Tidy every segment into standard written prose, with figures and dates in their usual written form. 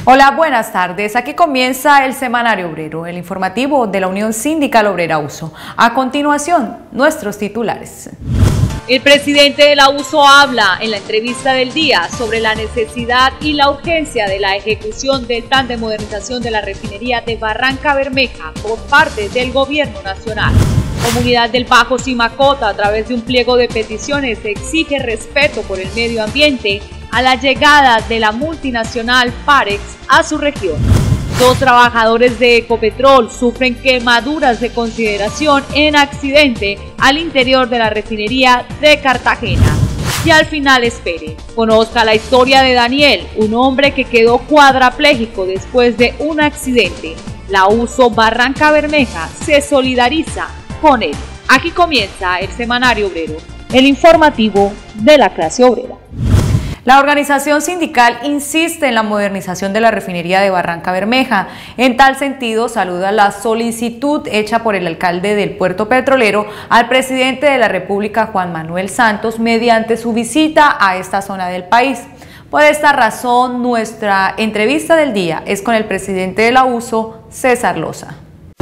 Hola, buenas tardes. Aquí comienza el Semanario Obrero, el informativo de la Unión Sindical Obrera USO. A continuación, nuestros titulares. El presidente de la USO habla en la entrevista del día sobre la necesidad y la urgencia de la ejecución del plan de modernización de la refinería de Barrancabermeja por parte del gobierno nacional. Comunidad del Bajo Simacota, a través de un pliego de peticiones, exige respeto por el medio ambiente a la llegada de la multinacional Parex a su región. 2 trabajadores de Ecopetrol sufren quemaduras de consideración en accidente al interior de la refinería de Cartagena. Y al final espere, conozca la historia de Daniel, un hombre que quedó cuadrapléjico después de un accidente. La USO Barrancabermeja se solidariza con él. Aquí comienza el Semanario Obrero, el informativo de la clase obrera. La organización sindical insiste en la modernización de la refinería de Barrancabermeja. En tal sentido, saluda la solicitud hecha por el alcalde del puerto petrolero al presidente de la República, Juan Manuel Santos, mediante su visita a esta zona del país. Por esta razón, nuestra entrevista del día es con el presidente de la USO, César Loza.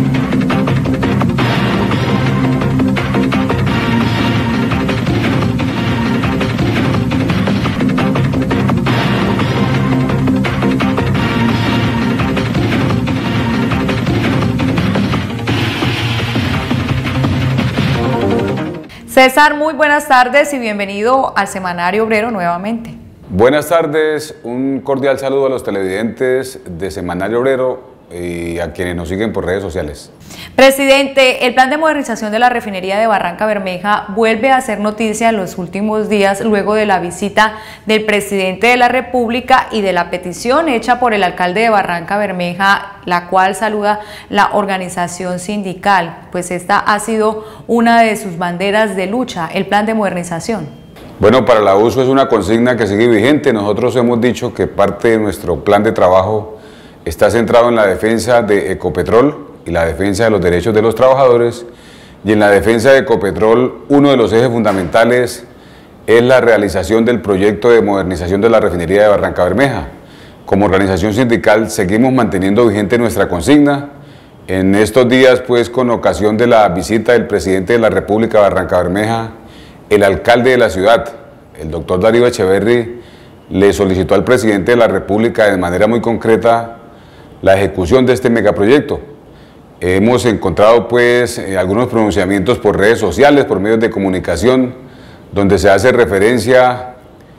César, muy buenas tardes y bienvenido al Semanario Obrero nuevamente. Buenas tardes, un cordial saludo a los televidentes de Semanario Obrero y a quienes nos siguen por redes sociales. Presidente, el plan de modernización de la refinería de Barrancabermeja vuelve a ser noticia en los últimos días luego de la visita del presidente de la República y de la petición hecha por el alcalde de Barrancabermeja, la cual saluda la organización sindical, pues esta ha sido una de sus banderas de lucha, el plan de modernización. Bueno, para la USO es una consigna que sigue vigente. Nosotros hemos dicho que parte de nuestro plan de trabajo está centrado en la defensa de Ecopetrol y la defensa de los derechos de los trabajadores, y en la defensa de Ecopetrol uno de los ejes fundamentales es la realización del proyecto de modernización de la refinería de Barrancabermeja. Como organización sindical seguimos manteniendo vigente nuestra consigna. En estos días, pues, con ocasión de la visita del presidente de la República a Barrancabermeja, el alcalde de la ciudad, el doctor Darío Echeverri, le solicitó al presidente de la República de manera muy concreta la ejecución de este megaproyecto. Hemos encontrado pues algunos pronunciamientos por redes sociales, por medios de comunicación, donde se hace referencia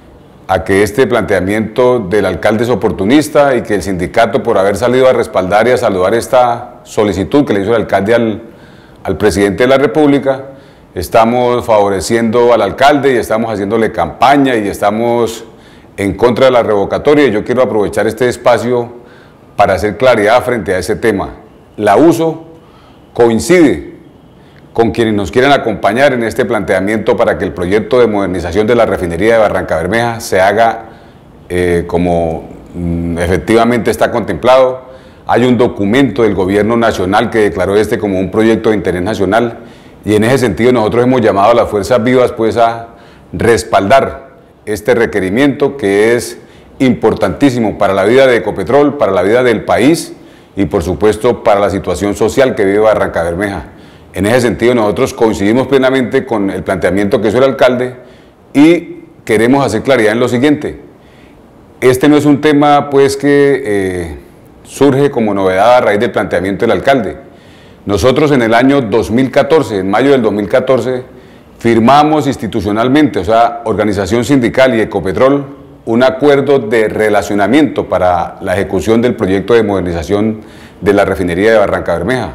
a que este planteamiento del alcalde es oportunista y que el sindicato, por haber salido a respaldar y a saludar esta solicitud que le hizo el alcalde al presidente de la República, estamos favoreciendo al alcalde y estamos haciéndole campaña y estamos en contra de la revocatoria. Y yo quiero aprovechar este espacio para hacer claridad frente a ese tema. La USO coincide con quienes nos quieren acompañar en este planteamiento para que el proyecto de modernización de la refinería de Barrancabermeja se haga como efectivamente está contemplado. Hay un documento del gobierno nacional que declaró este como un proyecto de interés nacional, y en ese sentido nosotros hemos llamado a las fuerzas vivas pues a respaldar este requerimiento, que es importantísimo para la vida de Ecopetrol, para la vida del país y por supuesto para la situación social que vive Barrancabermeja. En ese sentido nosotros coincidimos plenamente con el planteamiento que hizo el alcalde y queremos hacer claridad en lo siguiente. Este no es un tema pues que surge como novedad a raíz del planteamiento del alcalde. Nosotros en el año 2014, en mayo del 2014, firmamos institucionalmente, o sea, organización sindical y Ecopetrol, un acuerdo de relacionamiento para la ejecución del proyecto de modernización de la refinería de Barrancabermeja.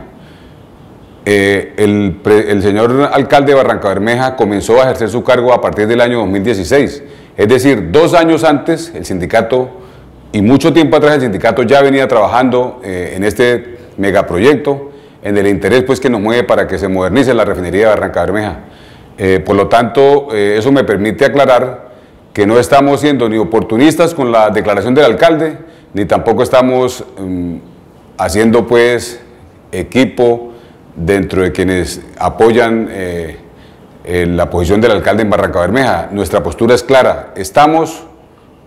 El señor alcalde de Barrancabermeja comenzó a ejercer su cargo a partir del año 2016, es decir, 2 años antes el sindicato, y mucho tiempo atrás el sindicato ya venía trabajando en este megaproyecto, en el interés pues que nos mueve para que se modernice la refinería de Barrancabermeja. Por lo tanto, eso me permite aclarar que no estamos siendo ni oportunistas con la declaración del alcalde, ni tampoco estamos haciendo pues equipo dentro de quienes apoyan la posición del alcalde en Barrancabermeja. Nuestra postura es clara, estamos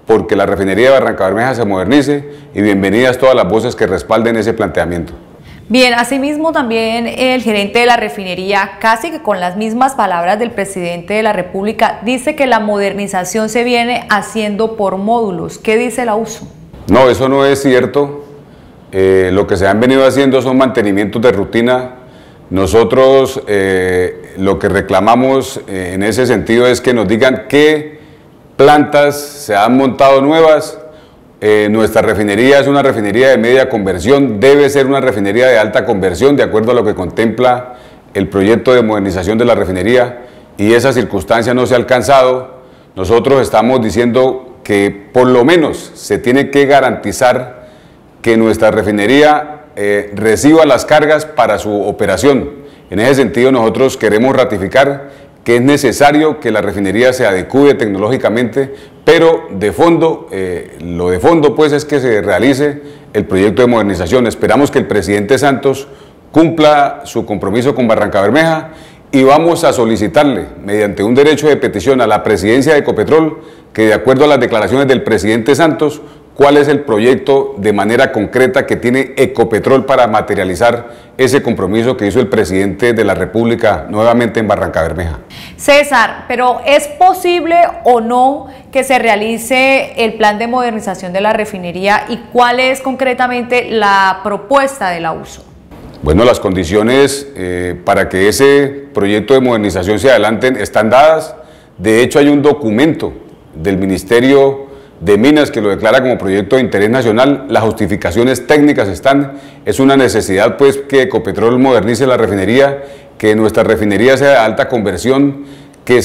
porque la refinería de Barrancabermeja se modernice, y bienvenidas todas las voces que respalden ese planteamiento. Bien, asimismo también el gerente de la refinería, casi que con las mismas palabras del presidente de la República, dice que la modernización se viene haciendo por módulos. ¿Qué dice la USO? No, eso no es cierto. Lo que se han venido haciendo son mantenimientos de rutina. Nosotros lo que reclamamos en ese sentido es que nos digan qué plantas se han montado nuevas. Nuestra refinería es una refinería de media conversión, debe ser una refinería de alta conversión de acuerdo a lo que contempla el proyecto de modernización de la refinería, y esa circunstancia no se ha alcanzado. Nosotros estamos diciendo que por lo menos se tiene que garantizar que nuestra refinería reciba las cargas para su operación. En ese sentido nosotros queremos ratificar que es necesario que la refinería se adecue tecnológicamente, pero de fondo, lo de fondo pues es que se realice el proyecto de modernización. Esperamos que el presidente Santos cumpla su compromiso con Barrancabermeja, y vamos a solicitarle mediante un derecho de petición a la presidencia de Ecopetrol que, de acuerdo a las declaraciones del presidente Santos, cuál es el proyecto de manera concreta que tiene Ecopetrol para materializar ese compromiso que hizo el presidente de la República nuevamente en Barrancabermeja. César, pero ¿es posible o no que se realice el plan de modernización de la refinería, y cuál es concretamente la propuesta de la USO? Bueno, las condiciones para que ese proyecto de modernización se adelanten están dadas. De hecho, hay un documento del Ministerio de Minas que lo declara como proyecto de interés nacional. Las justificaciones técnicas están. Es una necesidad pues que Ecopetrol modernice la refinería, que nuestra refinería sea de alta conversión, que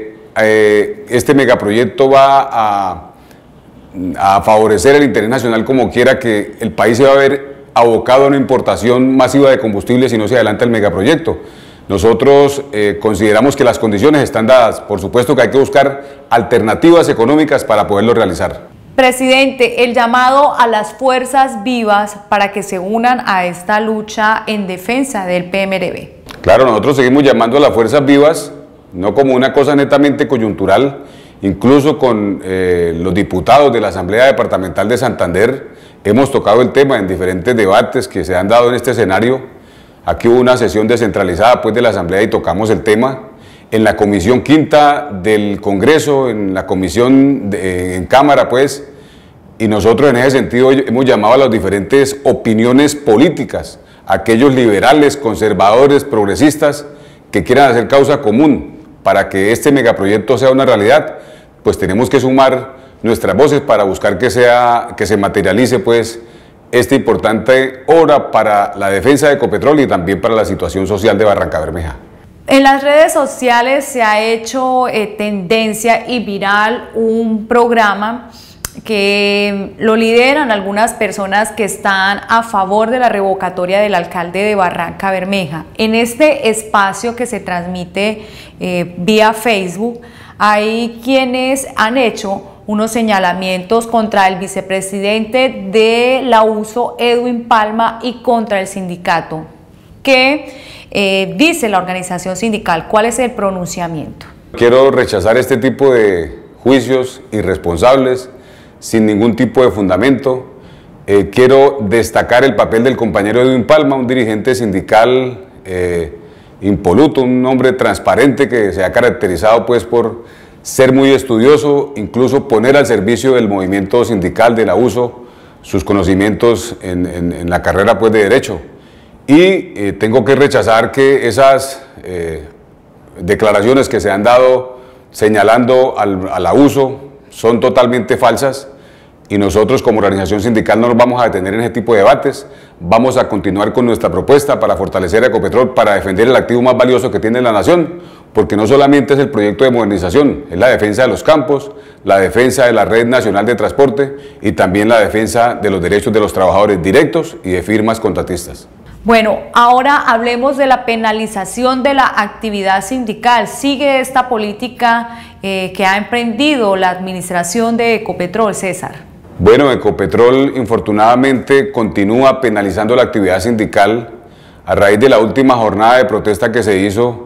este megaproyecto va a favorecer el interés nacional como quiera, que el país se va a ver abocado a una importación masiva de combustible si no se adelanta el megaproyecto. Nosotros consideramos que las condiciones están dadas. Por supuesto que hay que buscar alternativas económicas para poderlo realizar. Presidente, el llamado a las fuerzas vivas para que se unan a esta lucha en defensa del PMRB. Claro, nosotros seguimos llamando a las fuerzas vivas, no como una cosa netamente coyuntural. Incluso con los diputados de la Asamblea Departamental de Santander hemos tocado el tema en diferentes debates que se han dado en este escenario. Aquí hubo una sesión descentralizada pues de la Asamblea y tocamos el tema. En la Comisión Quinta del Congreso, en la Comisión en Cámara pues, y nosotros en ese sentido hemos llamado a las diferentes opiniones políticas, aquellos liberales, conservadores, progresistas que quieran hacer causa común para que este megaproyecto sea una realidad. Pues tenemos que sumar nuestras voces para buscar que se materialice pues esta importante obra para la defensa de Ecopetrol y también para la situación social de Barrancabermeja. En las redes sociales se ha hecho tendencia y viral un programa que lo lideran algunas personas que están a favor de la revocatoria del alcalde de Barrancabermeja. En este espacio que se transmite vía Facebook, hay quienes han hecho unos señalamientos contra el vicepresidente de la USO, Edwin Palma, y contra el sindicato. ¿Qué dice la organización sindical? ¿Cuál es el pronunciamiento? Quiero rechazar este tipo de juicios irresponsables, sin ningún tipo de fundamento. Quiero destacar el papel del compañero Edwin Palma, un dirigente sindical impoluto, un hombre transparente que se ha caracterizado pues por ser muy estudioso, incluso poner al servicio del movimiento sindical de la USO sus conocimientos en la carrera pues de Derecho. Y tengo que rechazar que esas declaraciones que se han dado señalando a la USO son totalmente falsas, y nosotros como organización sindical no nos vamos a detener en ese tipo de debates. Vamos a continuar con nuestra propuesta para fortalecer a Ecopetrol, para defender el activo más valioso que tiene la nación, porque no solamente es el proyecto de modernización, es la defensa de los campos, la defensa de la red nacional de transporte y también la defensa de los derechos de los trabajadores directos y de firmas contratistas. Bueno, ahora hablemos de la penalización de la actividad sindical. ¿Sigue esta política que ha emprendido la administración de Ecopetrol, César? Bueno, Ecopetrol infortunadamente continúa penalizando la actividad sindical a raíz de la última jornada de protesta que se hizo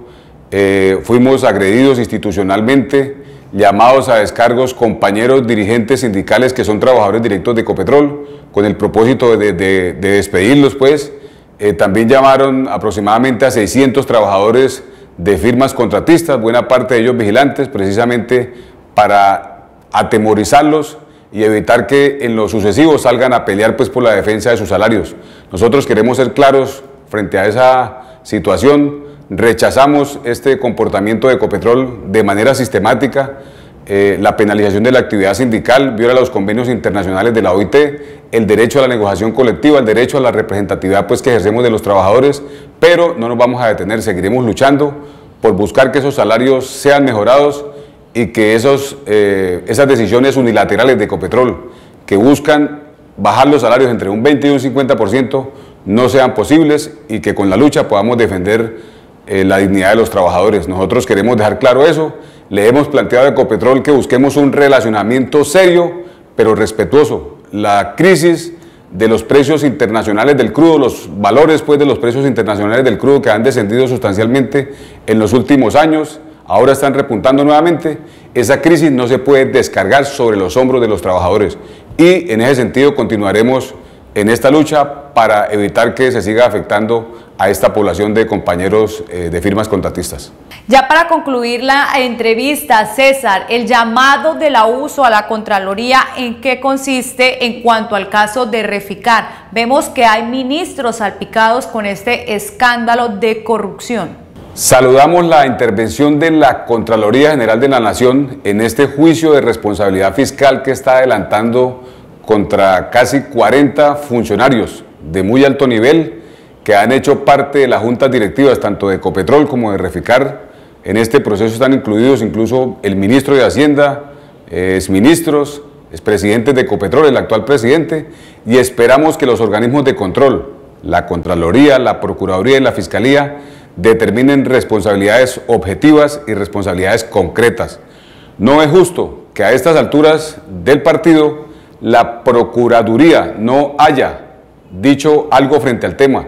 fuimos agredidos institucionalmente, llamados a descargos compañeros dirigentes sindicales que son trabajadores directos de Ecopetrol, con el propósito de despedirlos, pues. También llamaron aproximadamente a 600 trabajadores de firmas contratistas, buena parte de ellos vigilantes, precisamente para atemorizarlos y evitar que en lo sucesivo salgan a pelear pues por la defensa de sus salarios. Nosotros queremos ser claros frente a esa situación, rechazamos este comportamiento de Ecopetrol de manera sistemática. La penalización de la actividad sindical viola los convenios internacionales de la OIT, el derecho a la negociación colectiva, el derecho a la representatividad pues, que ejercemos de los trabajadores, pero no nos vamos a detener, seguiremos luchando por buscar que esos salarios sean mejorados y que esas decisiones unilaterales de Ecopetrol que buscan bajar los salarios entre un 20 y un 50% no sean posibles y que con la lucha podamos defender la dignidad de los trabajadores. Nosotros queremos dejar claro eso. Le hemos planteado a Ecopetrol que busquemos un relacionamiento serio, pero respetuoso. La crisis de los precios internacionales del crudo, los valores pues, de los precios internacionales del crudo que han descendido sustancialmente en los últimos años, ahora están repuntando nuevamente. Esa crisis no se puede descargar sobre los hombros de los trabajadores y en ese sentido continuaremos en esta lucha para evitar que se siga afectando a esta población de compañeros de firmas contratistas. Ya para concluir la entrevista, César, el llamado de la USO a la Contraloría, ¿en qué consiste en cuanto al caso de Reficar? Vemos que hay ministros salpicados con este escándalo de corrupción. Saludamos la intervención de la Contraloría General de la Nación en este juicio de responsabilidad fiscal que está adelantando contra casi 40 funcionarios de muy alto nivel que han hecho parte de las juntas directivas tanto de Ecopetrol como de Reficar. En este proceso están incluidos incluso el ministro de Hacienda, exministros, expresidentes de Ecopetrol, el actual presidente, y esperamos que los organismos de control, la Contraloría, la Procuraduría y la Fiscalía, determinen responsabilidades objetivas y responsabilidades concretas. No es justo que a estas alturas del partido la Procuraduría no haya dicho algo frente al tema.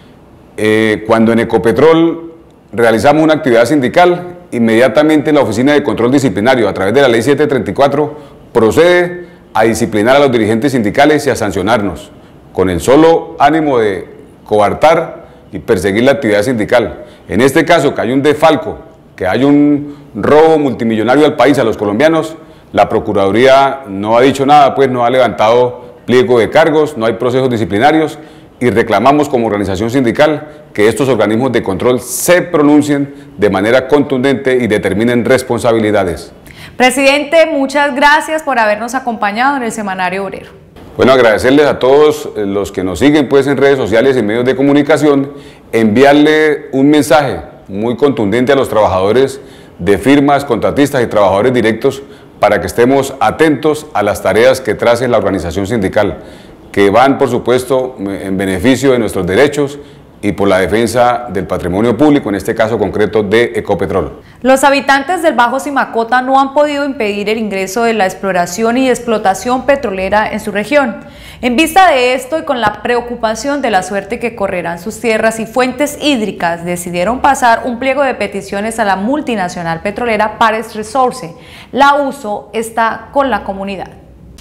Cuando en Ecopetrol realizamos una actividad sindical, inmediatamente la Oficina de Control Disciplinario, a través de la Ley 734, procede a disciplinar a los dirigentes sindicales y a sancionarnos, con el solo ánimo de coartar y perseguir la actividad sindical. En este caso, que hay un desfalco, que hay un robo multimillonario al país, a los colombianos, la Procuraduría no ha dicho nada, pues no ha levantado pliego de cargos, no hay procesos disciplinarios y reclamamos como organización sindical que estos organismos de control se pronuncien de manera contundente y determinen responsabilidades. Presidente, muchas gracias por habernos acompañado en el Semanario Obrero. Bueno, agradecerles a todos los que nos siguen pues, en redes sociales y medios de comunicación, enviarle un mensaje muy contundente a los trabajadores de firmas, contratistas y trabajadores directos para que estemos atentos a las tareas que trace la organización sindical, que van, por supuesto, en beneficio de nuestros derechos y por la defensa del patrimonio público, en este caso concreto de Ecopetrol. Los habitantes del Bajo Simacota no han podido impedir el ingreso de la exploración y explotación petrolera en su región. En vista de esto y con la preocupación de la suerte que correrán sus tierras y fuentes hídricas, decidieron pasar un pliego de peticiones a la multinacional petrolera Parex Resources. La USO está con la comunidad.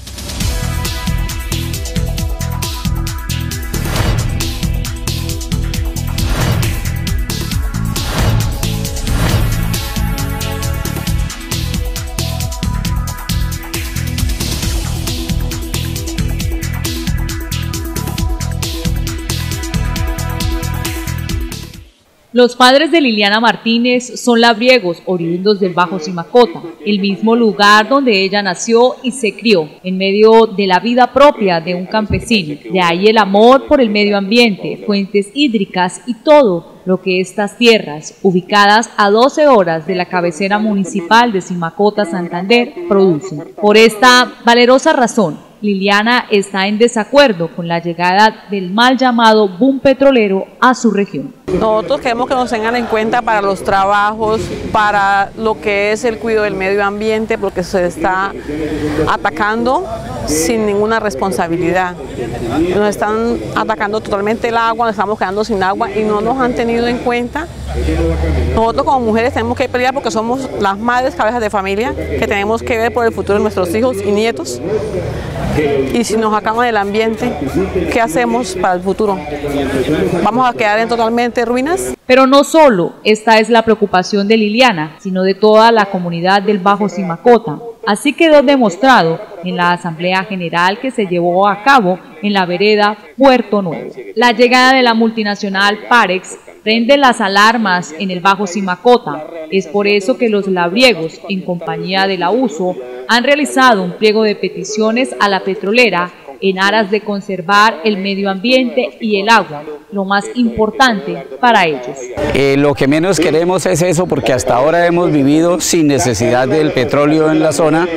Los padres de Liliana Martínez son labriegos oriundos del Bajo Simacota, el mismo lugar donde ella nació y se crió, en medio de la vida propia de un campesino. De ahí el amor por el medio ambiente, fuentes hídricas y todo lo que estas tierras, ubicadas a 12 horas de la cabecera municipal de Simacota, Santander, producen. Por esta valerosa razón, Liliana está en desacuerdo con la llegada del mal llamado boom petrolero a su región. Nosotros queremos que nos tengan en cuenta para los trabajos, para lo que es el cuidado del medio ambiente, porque se está atacando sin ninguna responsabilidad. Nos están atacando totalmente el agua, nos estamos quedando sin agua y no nos han tenido en cuenta. Nosotros como mujeres tenemos que pelear porque somos las madres cabezas de familia, que tenemos que ver por el futuro de nuestros hijos y nietos. Y si nos acaban el ambiente, ¿qué hacemos para el futuro? ¿Vamos a quedar en totalmente ruinas? Pero no solo esta es la preocupación de Liliana, sino de toda la comunidad del Bajo Simacota. Así quedó demostrado en la Asamblea General que se llevó a cabo en la vereda Puerto Nuevo. La llegada de la multinacional Parex prende las alarmas en el Bajo Simacota. Es por eso que los labriegos, en compañía de la USO, han realizado un pliego de peticiones a la petrolera en aras de conservar el medio ambiente y el agua, lo más importante para ellos. Lo que menos queremos es eso, porque hasta ahora hemos vivido sin necesidad del petróleo en la zona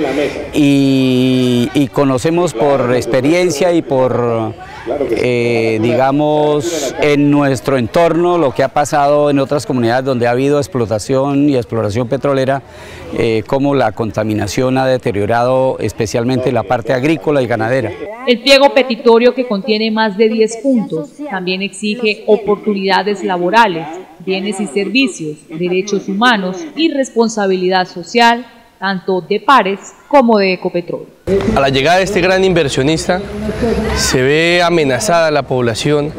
y conocemos por experiencia y por, digamos, en nuestro entorno lo que ha pasado en otras comunidades donde ha habido explotación y exploración petrolera, cómo la contaminación ha deteriorado especialmente la parte agrícola y ganadera. El pliego petitorio, que contiene más de 10 puntos, también exige oportunidades laborales, bienes y servicios, derechos humanos y responsabilidad social, tanto de Parex como de Ecopetrol. A la llegada de este gran inversionista se ve amenazada la población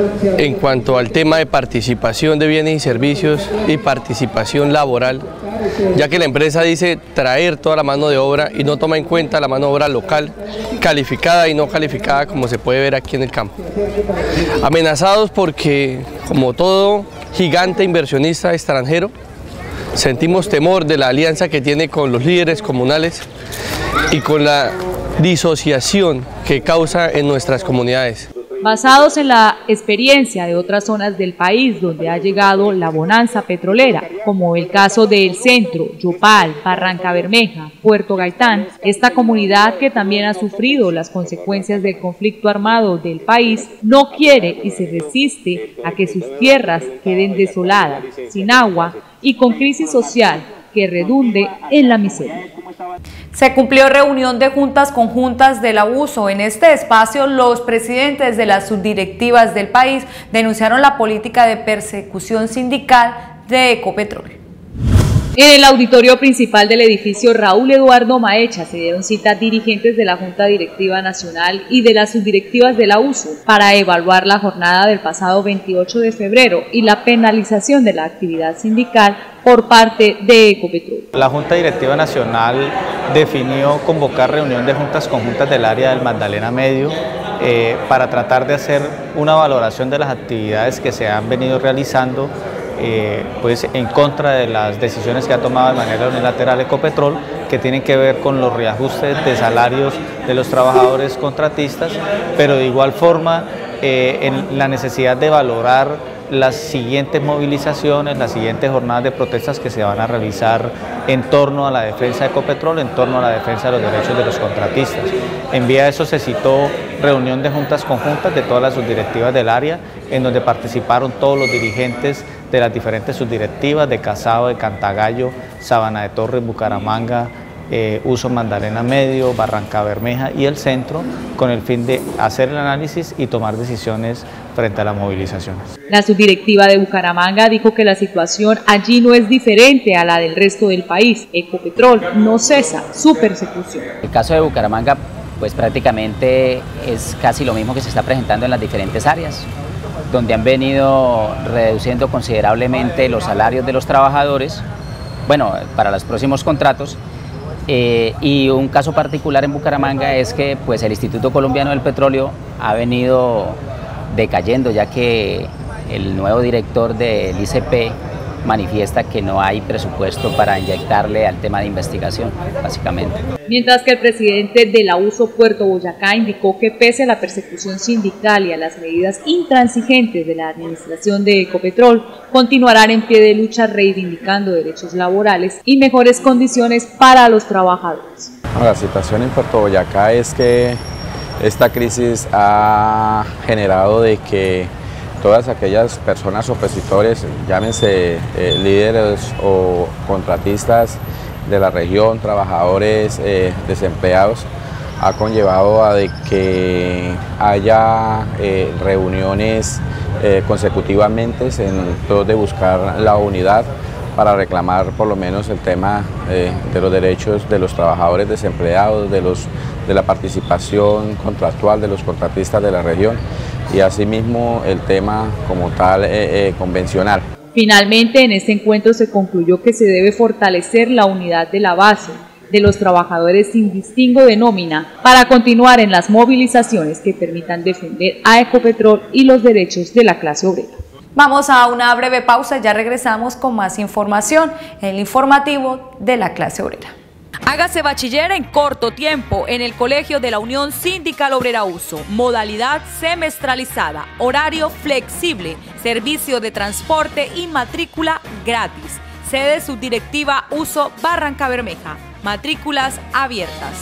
en cuanto al tema de participación de bienes y servicios y participación laboral, ya que la empresa dice traer toda la mano de obra y no toma en cuenta la mano de obra local, calificada y no calificada, como se puede ver aquí en el campo. Amenazados porque, como todo gigante inversionista extranjero, sentimos temor de la alianza que tiene con los líderes comunales y con la disociación que causa en nuestras comunidades. Basados en la experiencia de otras zonas del país donde ha llegado la bonanza petrolera, como el caso de El Centro, Yopal, Barranca Bermeja, Puerto Gaitán, esta comunidad, que también ha sufrido las consecuencias del conflicto armado del país, no quiere y se resiste a que sus tierras queden desoladas, sin agua y con crisis social que redunde en la miseria. Se cumplió reunión de juntas conjuntas de la USO. En este espacio, los presidentes de las subdirectivas del país denunciaron la política de persecución sindical de Ecopetrol. En el auditorio principal del edificio Raúl Eduardo Maecha se dieron cita dirigentes de la Junta Directiva Nacional y de las subdirectivas de la USO para evaluar la jornada del pasado 28 de febrero y la penalización de la actividad sindical por parte de Ecopetrol. La Junta Directiva Nacional definió convocar reunión de juntas conjuntas del área del Magdalena Medio para tratar de hacer una valoración de las actividades que se han venido realizando pues en contra de las decisiones que ha tomado de manera unilateral Ecopetrol, que tienen que ver con los reajustes de salarios de los trabajadores contratistas, pero de igual forma en la necesidad de valorar las siguientes movilizaciones, las siguientes jornadas de protestas que se van a realizar en torno a la defensa de Ecopetrol, en torno a la defensa de los derechos de los contratistas. En vía de eso se citó reunión de juntas conjuntas de todas las subdirectivas del área, en donde participaron todos los dirigentes de las diferentes subdirectivas de Casado, de Cantagallo, Sabana de Torres, Bucaramanga, USO Magdalena Medio, Barranca Bermeja y El Centro, con el fin de hacer el análisis y tomar decisiones frente a las movilizaciones. La subdirectiva de Bucaramanga dijo que la situación allí no es diferente a la del resto del país. Ecopetrol no cesa su persecución. El caso de Bucaramanga, pues prácticamente es casi lo mismo que se está presentando en las diferentes áreas, donde han venido reduciendo considerablemente los salarios de los trabajadores, bueno, para los próximos contratos. Y un caso particular en Bucaramanga es que pues, el Instituto Colombiano del Petróleo ha venido decayendo, ya que el nuevo director del ICP manifiesta que no hay presupuesto para inyectarle al tema de investigación, básicamente. Mientras que el presidente de la USO Puerto Boyacá indicó que pese a la persecución sindical y a las medidas intransigentes de la administración de Ecopetrol, continuarán en pie de lucha reivindicando derechos laborales y mejores condiciones para los trabajadores. La situación en Puerto Boyacá es que esta crisis ha generado de que todas aquellas personas opositores, llámense líderes o contratistas de la región, trabajadores desempleados, ha conllevado a de que haya reuniones consecutivamente en pro de buscar la unidad para reclamar por lo menos el tema de los derechos de los trabajadores desempleados, de la participación contractual de los contratistas de la región y asimismo el tema como tal convencional. Finalmente, en este encuentro se concluyó que se debe fortalecer la unidad de la base de los trabajadores sin distingo de nómina para continuar en las movilizaciones que permitan defender a Ecopetrol y los derechos de la clase obrera. Vamos a una breve pausa y ya regresamos con más información en el informativo de la clase obrera. Hágase bachiller en corto tiempo en el Colegio de la Unión Sindical Obrera Uso. Modalidad semestralizada, horario flexible, servicio de transporte y matrícula gratis. Sede Subdirectiva Uso Barranca Bermeja. Matrículas abiertas.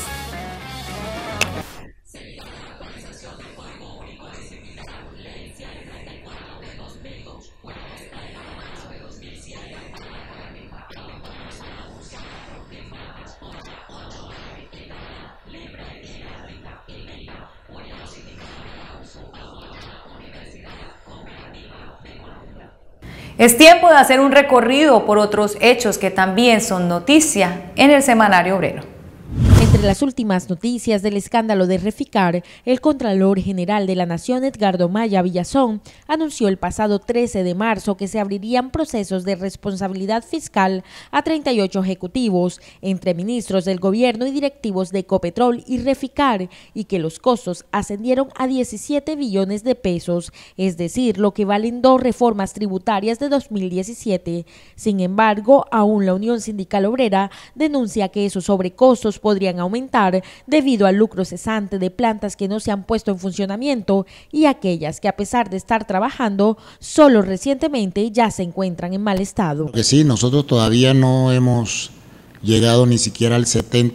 Es tiempo de hacer un recorrido por otros hechos que también son noticia en el Semanario Obrero. Entre las últimas noticias del escándalo de Reficar, el Contralor General de la Nación, Edgardo Maya Villazón, anunció el pasado 13 de marzo que se abrirían procesos de responsabilidad fiscal a 38 ejecutivos, entre ministros del gobierno y directivos de Ecopetrol y Reficar, y que los costos ascendieron a 17 billones de pesos, es decir, lo que valen 2 reformas tributarias de 2017. Sin embargo, aún la Unión Sindical Obrera denuncia que esos sobrecostos podrían aumentar debido al lucro cesante de plantas que no se han puesto en funcionamiento y aquellas que, a pesar de estar trabajando, solo recientemente ya se encuentran en mal estado. Porque sí, nosotros todavía no hemos llegado ni siquiera al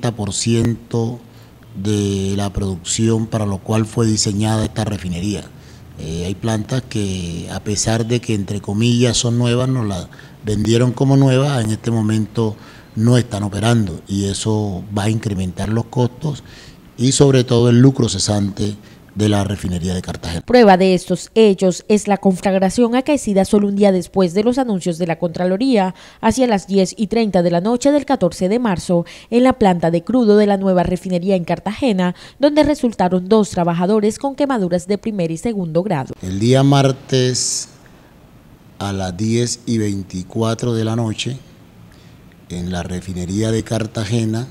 70% de la producción para lo cual fue diseñada esta refinería. Hay plantas que, a pesar de que entre comillas son nuevas, nos las vendieron como nuevas, en este momento no están operando y eso va a incrementar los costos y sobre todo el lucro cesante de la refinería de Cartagena. Prueba de estos hechos es la conflagración acaecida solo un día después de los anuncios de la Contraloría, hacia las 10:30 de la noche del 14 de marzo, en la planta de crudo de la nueva refinería en Cartagena, donde resultaron 2 trabajadores con quemaduras de primer y segundo grado. El día martes a las 10:24 de la noche, en la refinería de Cartagena,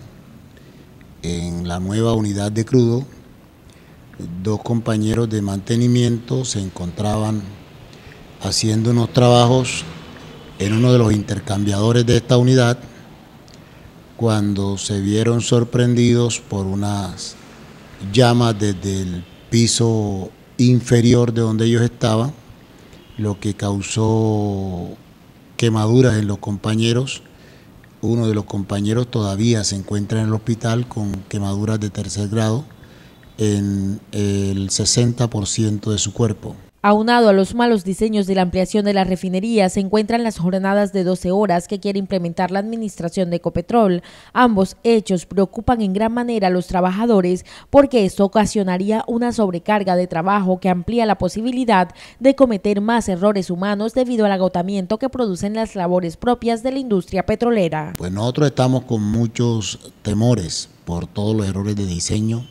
en la nueva unidad de crudo, 2 compañeros de mantenimiento se encontraban haciendo unos trabajos en uno de los intercambiadores de esta unidad cuando se vieron sorprendidos por unas llamas desde el piso inferior de donde ellos estaban, lo que causó quemaduras en los compañeros. Uno de los compañeros todavía se encuentra en el hospital con quemaduras de 3er grado en el 60% de su cuerpo. Aunado a los malos diseños de la ampliación de la refinería, se encuentran las jornadas de 12 horas que quiere implementar la administración de Ecopetrol. Ambos hechos preocupan en gran manera a los trabajadores porque esto ocasionaría una sobrecarga de trabajo que amplía la posibilidad de cometer más errores humanos debido al agotamiento que producen las labores propias de la industria petrolera. Pues nosotros estamos con muchos temores por todos los errores de diseño.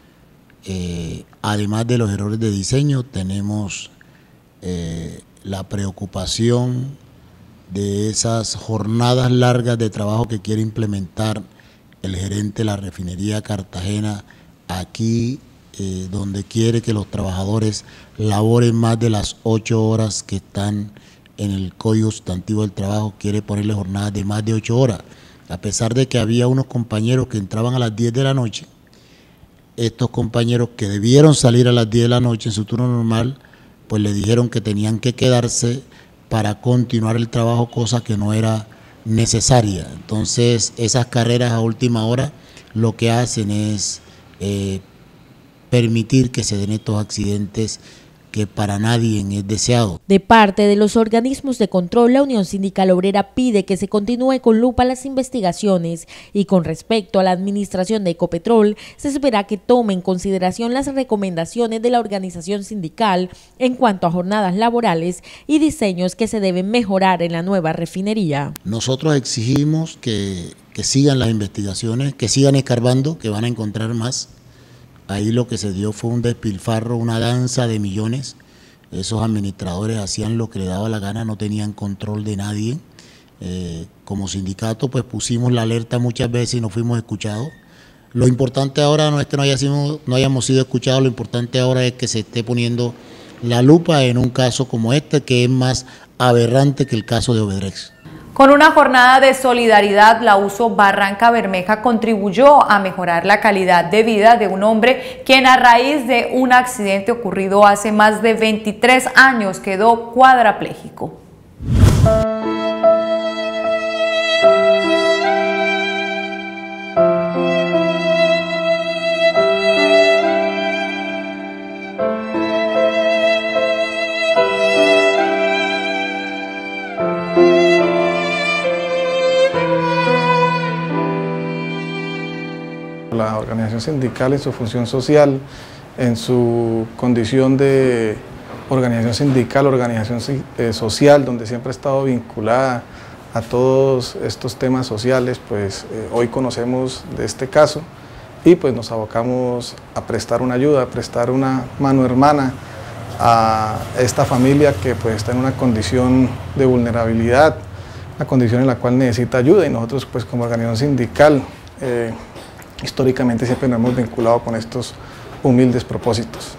Además de los errores de diseño, tenemos la preocupación de esas jornadas largas de trabajo que quiere implementar el gerente de la refinería Cartagena aquí, donde quiere que los trabajadores laboren más de las 8 horas que están en el Código Sustantivo del Trabajo, quiere ponerle jornadas de más de 8 horas, a pesar de que había unos compañeros que entraban a las 10 de la noche. Estos compañeros que debieron salir a las 10 de la noche en su turno normal, pues le dijeron que tenían que quedarse para continuar el trabajo, cosa que no era necesaria. Entonces, esas carreras a última hora lo que hacen es permitir que se den estos accidentes que para nadie es deseado. De parte de los organismos de control, la Unión Sindical Obrera pide que se continúe con lupa las investigaciones y con respecto a la administración de Ecopetrol, se espera que tome en consideración las recomendaciones de la organización sindical en cuanto a jornadas laborales y diseños que se deben mejorar en la nueva refinería. Nosotros exigimos que sigan las investigaciones, que sigan escarbando, que van a encontrar más. Ahí lo que se dio fue un despilfarro, una danza de millones. Esos administradores hacían lo que les daba la gana, no tenían control de nadie. Como sindicato pues pusimos la alerta muchas veces y no fuimos escuchados. Lo importante ahora no es que no hayamos sido escuchados, lo importante ahora es que se esté poniendo la lupa en un caso como este, que es más aberrante que el caso de Obedrex. Con una jornada de solidaridad, la USO Barranca Bermeja contribuyó a mejorar la calidad de vida de un hombre quien a raíz de un accidente ocurrido hace más de 23 años quedó cuadrapléjico. La organización sindical en su función social, en su condición de organización sindical, organización social, donde siempre ha estado vinculada a todos estos temas sociales, pues hoy conocemos de este caso y pues nos abocamos a prestar una ayuda, a prestar una mano hermana a esta familia que pues está en una condición de vulnerabilidad, una condición en la cual necesita ayuda, y nosotros pues como organización sindical históricamente siempre nos hemos vinculado con estos humildes propósitos.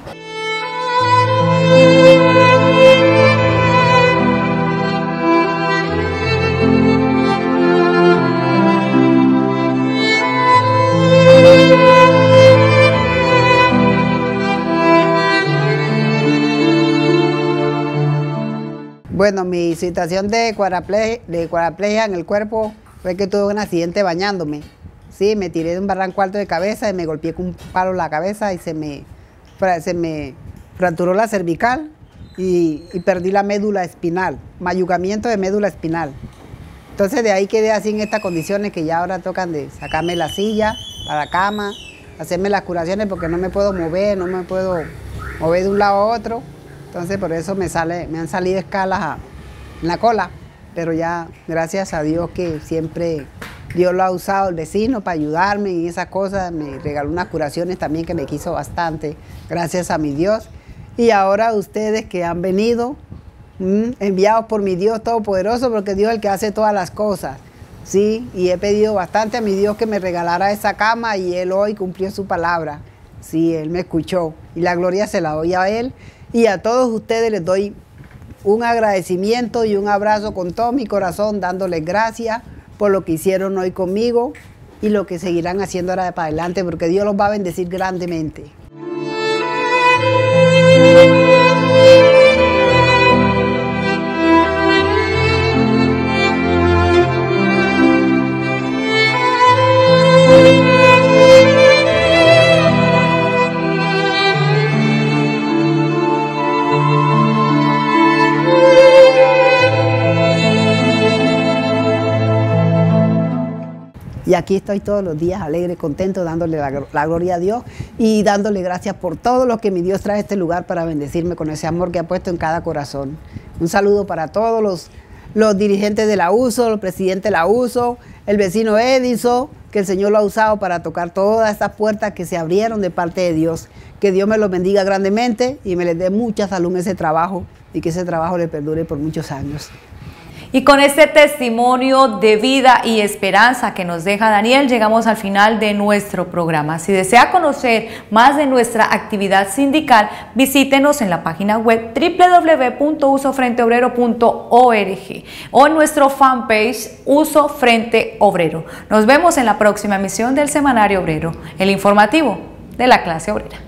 Bueno, mi situación de cuadraplegia en el cuerpo fue que tuve un accidente bañándome. Sí, me tiré de un barranco alto de cabeza y me golpeé con un palo en la cabeza y se me fracturó la cervical y perdí la médula espinal, mayugamiento de médula espinal. Entonces de ahí quedé así en estas condiciones que ya ahora tocan de sacarme la silla para la cama, hacerme las curaciones porque no me puedo mover, no me puedo mover de un lado a otro. Entonces por eso me han salido escalas en la cola, pero ya gracias a Dios que siempre Dios lo ha usado el vecino para ayudarme y esas cosas, me regaló unas curaciones también que me quiso bastante, gracias a mi Dios. Y ahora ustedes que han venido, enviados por mi Dios Todopoderoso, porque Dios es el que hace todas las cosas, ¿sí? Y he pedido bastante a mi Dios que me regalara esa cama y Él hoy cumplió su palabra, sí, Él me escuchó y la gloria se la doy a Él. Y a todos ustedes les doy un agradecimiento y un abrazo con todo mi corazón, dándoles gracias por lo que hicieron hoy conmigo y lo que seguirán haciendo ahora para adelante, porque Dios los va a bendecir grandemente. Y aquí estoy todos los días alegre, contento, dándole la gloria a Dios y dándole gracias por todo lo que mi Dios trae a este lugar para bendecirme con ese amor que ha puesto en cada corazón. Un saludo para todos los dirigentes de la USO, el presidente de la USO, el vecino Edison, que el Señor lo ha usado para tocar todas estas puertas que se abrieron de parte de Dios. Que Dios me los bendiga grandemente y me les dé mucha salud en ese trabajo y que ese trabajo le perdure por muchos años. Y con este testimonio de vida y esperanza que nos deja Daniel, llegamos al final de nuestro programa. Si desea conocer más de nuestra actividad sindical, visítenos en la página web www.usofrenteobrero.org o en nuestro fanpage Uso Frente Obrero. Nos vemos en la próxima emisión del Semanario Obrero, el informativo de la clase obrera.